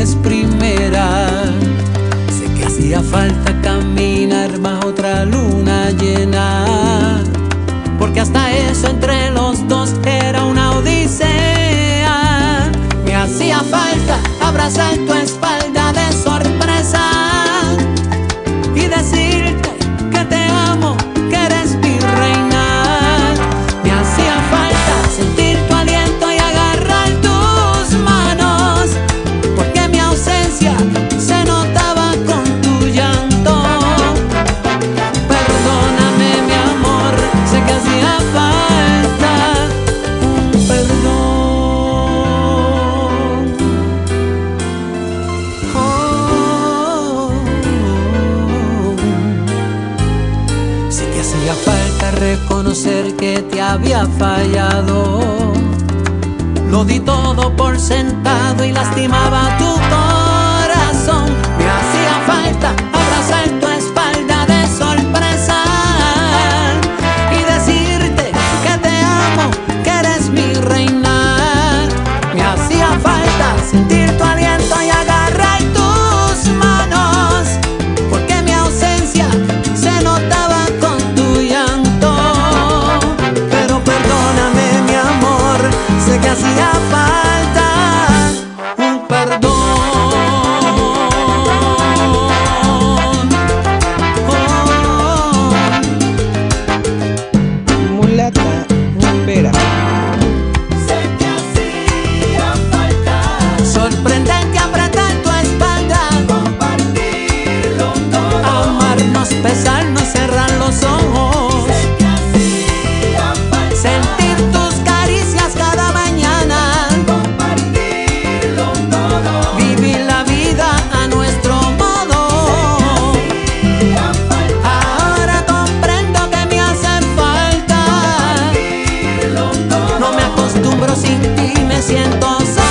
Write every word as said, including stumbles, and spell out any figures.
vez primera. Sé que hacía falta caminar bajo otra luna llena, porque hasta eso entre los dos era una odisea. Me hacía falta abrazar tu espalda de sorpresa y decirte que te amo, que eres mi reina. Me hacía falta sentir tu aliento y agarrar tus manos, porque mi ausencia se notaba con tu llanto. Perdóname, mi amor, sé que hacía falta un perdón. Oh, sé que hacía falta reconocer que te había fallado. Lo di todo por sentado y lastimaba tu corazón. Me hacía falta abrazar tu espalda de sorpresa y decirte que te amo, que eres mi reina. Me hacía falta sentir tu aliento y agarrar tus manos, porque mi ausencia se notaba con tu llanto. Pero perdóname, mi amor, sé que hacía falta un perdón. Oh. Mulata rumbera. Sé que hacía falta sorprendente apretar tu espalda, compartirlo todo, amarnos, besarnos, cerrar los ojos. Sé que hacía falta sentir tus caricias cada mañana, compartirlo todo, vivir la vida a nuestro modo. Sé que hacía falta ahora comprendo que me hace falta, compartirlo todo. No me acostumbro sin ti, me siento sola.